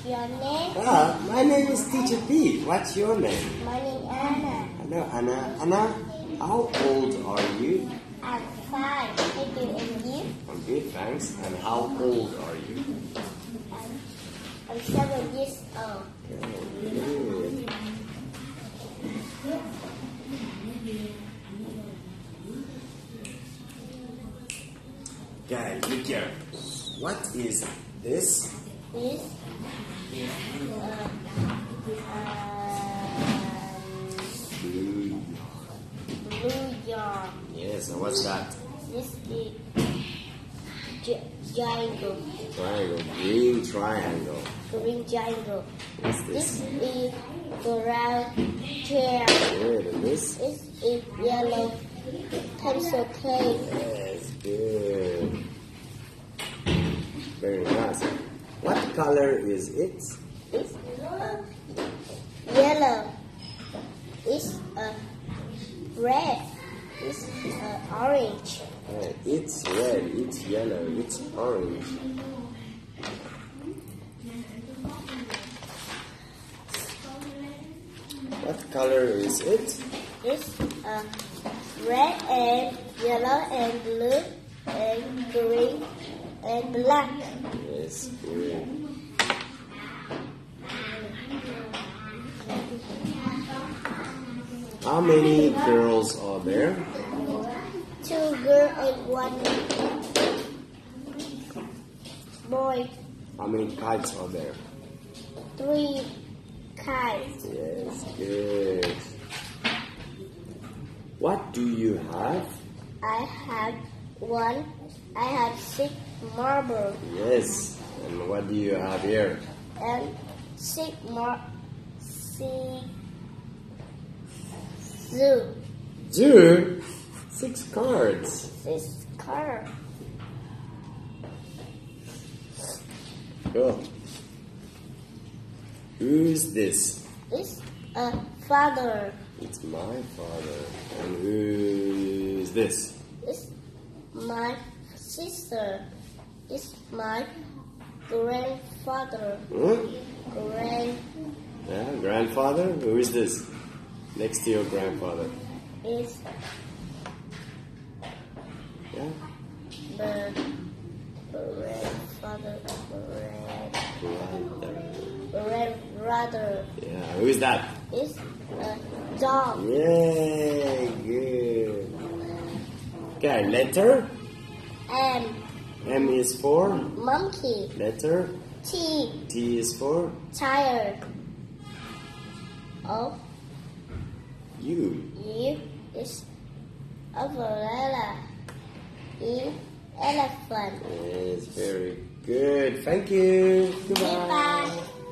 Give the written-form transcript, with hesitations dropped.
your name? My name is Teacher P. What's your name? My name is Anna. Hello, Anna. Anna, how old are you? I'm 5. Thank you, and you? I'm good, thanks. And how old are you? I'm 7 years old. Good. Okay, look here. What is this? This blue yarn. Yes, and what's that? This is triangle. Triangle, green triangle. Green triangle. What's This this? is brown chair. Good, and this? This is yellow pencil case. Yes, good. Very nice. What color is it? It's yellow. It's red. It's orange. It's red, it's yellow, it's orange. What color is it? It's red and yellow and blue and green and black. Yes, good. How many girls are there? 2 girls and 1 boy. How many kites are there? 3 kites. Yes, good. What do you have? I have 6 marbles Yes. And what do you have here? and 6 zoo. Two. 6 cards. 6 cards. Cool. Who's this? It's a father. It's my father. And who's this? It's my sister. It's my grandfather. Huh? Yeah, Grandfather? Who is this? Next to your grandfather. is Yeah. the grandfather. Grandbrother. Yeah. Who is that? It's a dog. Yay, good. Okay, letter. M. M is for Monkey. letter. T. T is for Tire. O. you. U is umbrella. E. Elephant. Yes, very good. Thank you. Goodbye. Goodbye.